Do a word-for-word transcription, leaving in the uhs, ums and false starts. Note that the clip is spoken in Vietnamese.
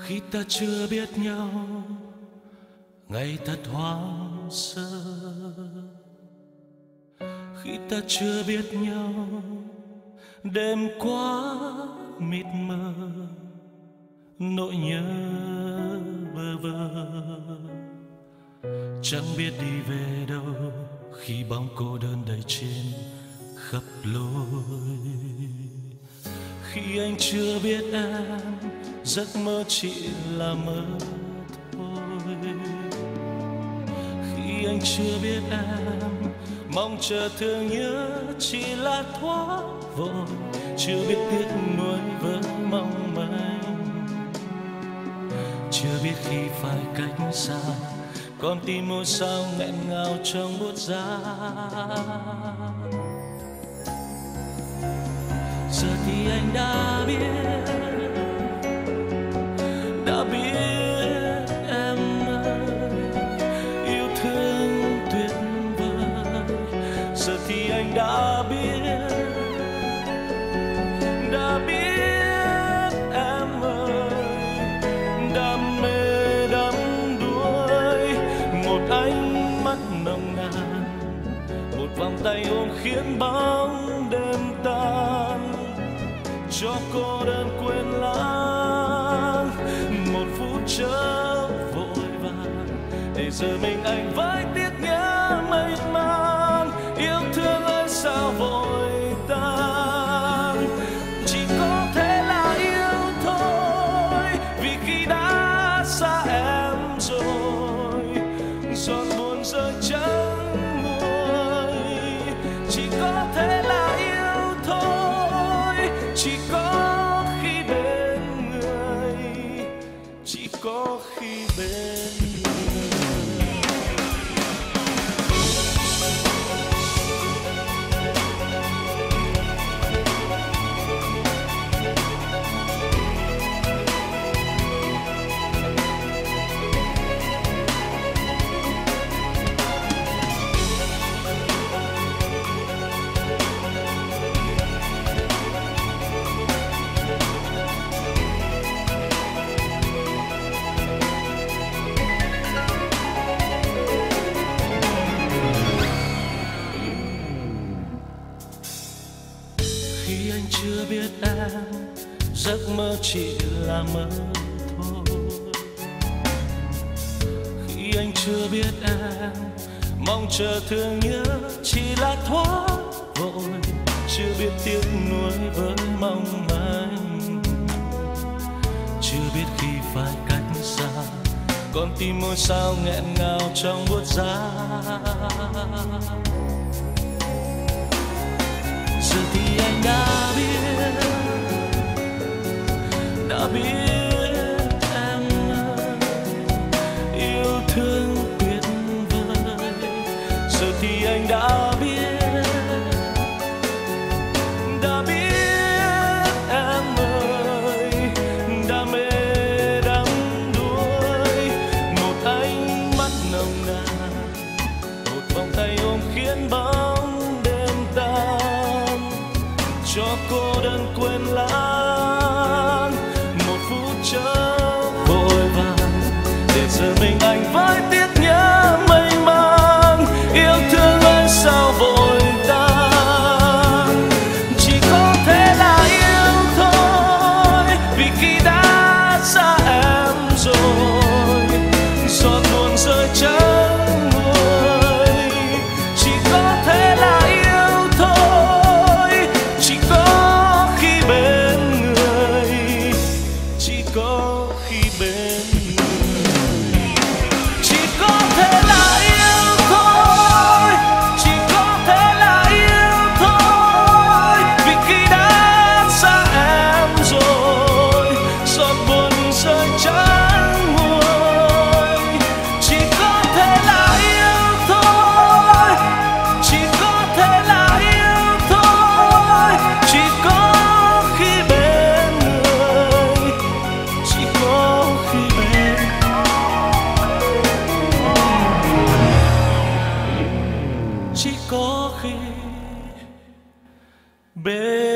khi ta chưa biết nhau, ngày thật hoang sơ. Khi ta chưa biết nhau, đêm quá mịt mờ, nỗi nhớ bơ vơ. Chẳng biết đi về đâu khi bóng cô đơn đầy trên khắp lối. Khi anh chưa biết em, giấc mơ chỉ là mơ thôi. Khi anh chưa biết em, mong chờ thương nhớ chỉ là thoáng vội. Chưa biết tiếc nuối với mong manh, chưa biết khi phải cách xa, con tim ngôi sao nghẹn ngào trong buốt giá. Giờ thì anh đã biết, đã biết em ơi, yêu thương tuyệt vời. Giờ thì anh đã biết, đã biết em ơi, đam mê đắm đuối. Một ánh mắt nồng nàn, một vòng tay ôm khiến bóng đêm tan, cho cô đơn quên lãng. Một phút chớ vội vàng, để giờ mình anh với tiếc nhớ mênh mang. Yêu thương ơi sao vội tan, chỉ có thể là yêu thôi. Vì khi đã xa em rồi, giọt buồn rơi trắng nguôi. Chỉ có thể là yêu thôi, chỉ có khi bên người, chỉ có khi bên người. Khi anh chưa biết em, giấc mơ chỉ là mơ thôi. Khi anh chưa biết em, mong chờ thương nhớ chỉ là thoáng vội. Chưa biết tiếc nuối với mong manh, chưa biết khi phải cách xa, con tim ngôi sao nghẹn ngào trong buốt giá. Giờ thì anh đã biết, đã biết em ơi, yêu thương tuyệt vời. Giờ thì anh đã biết, đã biết em ơi, đam mê đắm đuối. Một ánh mắt nồng nàn, một vòng tay ôm khiến bóng đêm tan, cho cô đơn quên lãng. Một phút chớ vội vàng, để giờ mình anh với tiếc nhớ mênh mang. Yêu thương ơi sao vội tan, chỉ có thể là yêu thôi. Vì khi đã xa em rồi, giọt buồn rơi trắng nguôi. Chỉ có thể là yêu thôi, chỉ có khi bên người, chỉ có khi bên người. Chỉ có thể là yêu thôi, chỉ có thể là yêu thôi. Vì khi đã xa em rồi, giọt buồn rơi trắng nguôi. Chỉ có thể là yêu thôi, chỉ có thể là yêu thôi. Chỉ có khi bên người, chỉ có khi bên, chỉ có khi bên